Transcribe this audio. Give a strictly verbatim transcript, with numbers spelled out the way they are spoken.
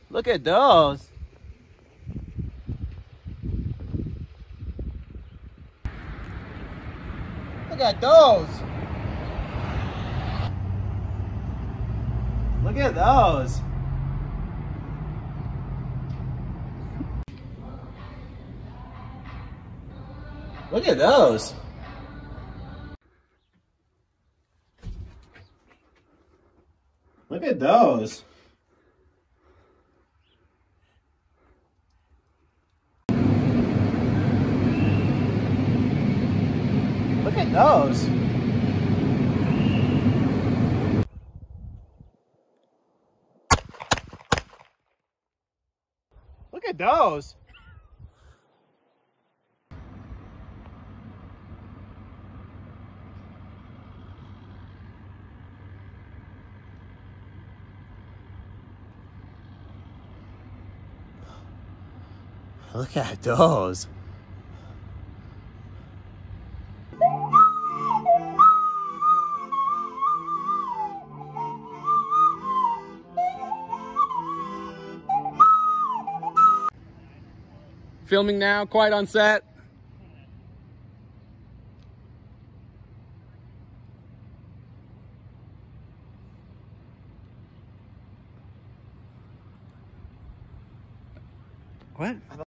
Look at those. Look at those. Look at those. Look at those. Look at those. Look at those. Look at those. Look at those. Filming now, quiet on set. What?